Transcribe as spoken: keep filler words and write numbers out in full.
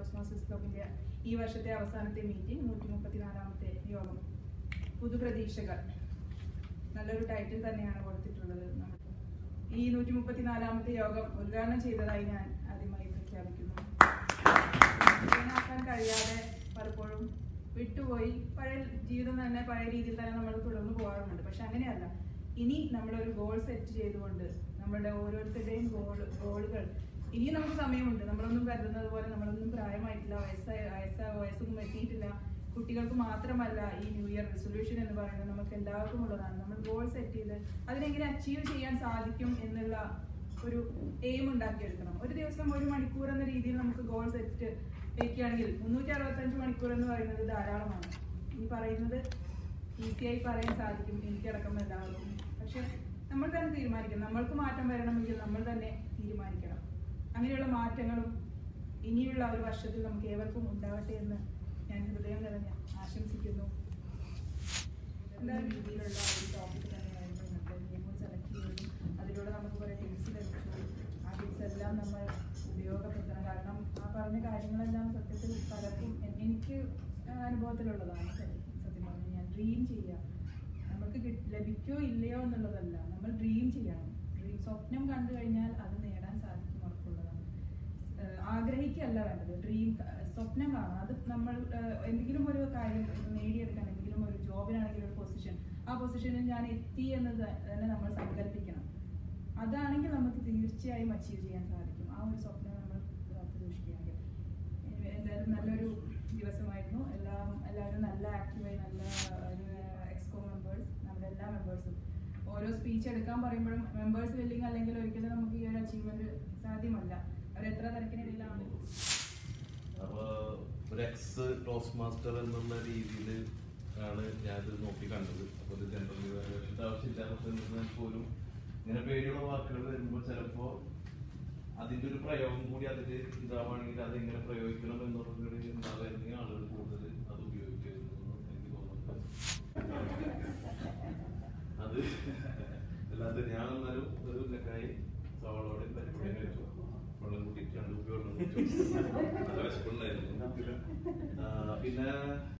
ടോസ്റ്റ്മാസ്റ്റേഴ്സ് ക്ലബിന്റെ ഈ വർഷത്തെ അവസാനത്തെ മീറ്റിംഗ് നൂറ്റി മുപ്പത്തിനാലാമത്തെ യോഗം. പുതുപ്രതീക്ഷകൾ നല്ലൊരു ടൈറ്റിൽ തന്നെയാണ് കൊടുത്തിട്ടുള്ളത്. ഈ നൂറ്റി മുപ്പത്തിനാലാമത്തെ യോഗം ഉദ്ഘാടനം ചെയ്തതായി ഞാൻ ആദ്യമായി പ്രഖ്യാപിക്കുന്നു. ാക്കാൻ കഴിയാതെ പലപ്പോഴും വിട്ടുപോയി പഴയ ജീവിതം തന്നെ പഴയ രീതിയിൽ തന്നെ നമ്മൾ തുടർന്ന് പോകാറുണ്ട്. പക്ഷെ അങ്ങനെയല്ല, ഇനി നമ്മളൊരു ഗോൾ സെറ്റ് ചെയ്തുകൊണ്ട് നമ്മളുടെ ഓരോരുത്തരുടെയും ഗോൾ ഗോളുകൾ ഇനി നമുക്ക് സമയമുണ്ട്. നമ്മളൊന്നും കരുതുന്നത് പോലെ നമ്മളൊന്നും പ്രായമായിട്ടില്ല, വയസ്സായ വയസ്സ വയസ്സൊന്നും എത്തിയിട്ടില്ല. കുട്ടികൾക്ക് മാത്രമല്ല ഈ ന്യൂ ഇയർ റെസൊല്യൂഷൻ എന്ന് പറയുന്നത് നമുക്ക് എല്ലാവർക്കും ഉള്ളതാണ്. നമ്മൾ ഗോൾ സെറ്റ് ചെയ്ത് അതിനെങ്ങനെ അച്ചീവ് ചെയ്യാൻ സാധിക്കും എന്നുള്ള ഒരു എയിം ഉണ്ടാക്കിയെടുക്കണം. ഒരു ദിവസം ഒരു മണിക്കൂർ എന്ന രീതിയിൽ നമുക്ക് ഗോൾ സെറ്റ് വയ്ക്കുകയാണെങ്കിൽ മുന്നൂറ്റി അറുപത്തഞ്ച് മണിക്കൂർ എന്ന് പറയുന്നത് ധാരാളമാണ്. ഈ പറയുന്നത് ഈസിയായി പറയാൻ സാധിക്കും എനിക്കടക്കം എല്ലാവർക്കും. പക്ഷെ നമ്മൾ തന്നെ തീരുമാനിക്കണം. നമ്മൾക്ക് മാറ്റം വരണമെങ്കിൽ നമ്മൾ തന്നെ തീരുമാനിക്കണം. അങ്ങനെയുള്ള മാറ്റങ്ങളും ഇനിയുള്ള ഒരു വർഷത്തിൽ നമുക്ക് ഏവർക്കും ഉണ്ടാവട്ടെ എന്ന് ഞാൻ ഹൃദയം നിറഞ്ഞ ആശംസിക്കുന്നു. എന്തായാലും രീതിയിലുള്ള ഒരു ടോപ്പിക് തന്നെയായിരുന്നു ഇന്നത്തെ ഗെയിം സെലക്ട് ചെയ്തതും. അതിലൂടെ നമുക്ക് കുറേ ടിപ്സ് ലഭിച്ചു. ആ ടിപ്സ് എല്ലാം നമ്മൾ ഉപയോഗപ്പെടുത്തണം. കാരണം ആ പറഞ്ഞ കാര്യങ്ങളെല്ലാം സത്യത്തിൽ പലർക്കും എനിക്ക് അനുഭവത്തിലുള്ളതാണ്. സത്യം പറഞ്ഞു ഞാൻ ഡ്രീം ചെയ്യുക, നമുക്ക് ലഭിക്കോ ഇല്ലയോ എന്നുള്ളതല്ല, നമ്മൾ ഡ്രീം ചെയ്യണം. ഡ്രീം സ്വപ്നം കണ്ടു കഴിഞ്ഞാൽ അത് നേടാൻ സാധിക്കും, ഉറപ്പുള്ളതാണ്. ആഗ്രഹിക്കല്ല വേണ്ടത്, ഡ്രീം സ്വപ്നം കാണാം. അത് നമ്മൾ എന്തെങ്കിലും ഒരു കാര്യം നേടിയെടുക്കാൻ, എന്തെങ്കിലും ഒരു ജോബിനാണെങ്കിലും ഒരു പൊസിഷൻ, ആ പൊസിഷനിൽ ഞാൻ എത്തി എന്നത് തന്നെ നമ്മൾ സങ്കല്പിക്കണം. അതാണെങ്കിൽ നമുക്ക് തീർച്ചയായും അച്ചീവ് ചെയ്യാൻ സാധിക്കും. ആ ഒരു സ്വപ്നം നമ്മൾ കാത്തു സൂക്ഷിക്കുകയാണെങ്കിൽ. എന്തായാലും നല്ലൊരു ദിവസമായിരുന്നു. എല്ലാം എല്ലാവരും നല്ല ആക്റ്റീവായി, നല്ല എക്സ്കോ മെമ്പേഴ്സ്, നമ്മുടെ എല്ലാ മെമ്പേഴ്സും ഓരോ സ്പീച്ച് എടുക്കാൻ പറയുമ്പോഴും മെമ്പേഴ്സ് വെല്ലിങ് അല്ലെങ്കിൽ ഒരിക്കലും നമുക്ക് ഈ ഒരു അച്ചീവ്മെന്റ് സാധ്യമല്ല. അവരെത്ര തിരക്കിനിടയിലാണ്. അപ്പൊ ഒരു എക്സ് ടോസ്റ്റ് മാസ്റ്റർ എന്നുള്ള രീതിയിൽ ആണ് ഞാനിത് നോക്കി കണ്ടത്. അപ്പോൾ ഇത് ജനറൽ ആവശ്യമില്ലാത്ത പോലും ഇങ്ങനെ പേടിയുള്ള വാക്കുകൾ വരുമ്പോൾ ചിലപ്പോ അതിന്റെ ഒരു പ്രയോഗം കൂടി അതില് ഇതാവുകയാണെങ്കിൽ അത് എങ്ങനെ പ്രയോഗിക്കണം എന്നുള്ളത് ഉണ്ടാകുന്ന ആളുകൾ കൂടുതൽ അത് ഉപയോഗിക്കുന്നു എനിക്ക് തോന്നുന്നത്. അത് അല്ലാതെ ഞാൻ എന്നാലും ഒരു ലക്കായി സവാളോടെ പരിപാടി കഴിച്ചു, വെള്ളം കൂട്ടിയിട്ട് രണ്ട് കുപ്പി വെള്ളം കുടിച്ചു. നല്ല വിശപ്പുണ്ടായിരുന്നു. പിന്നെ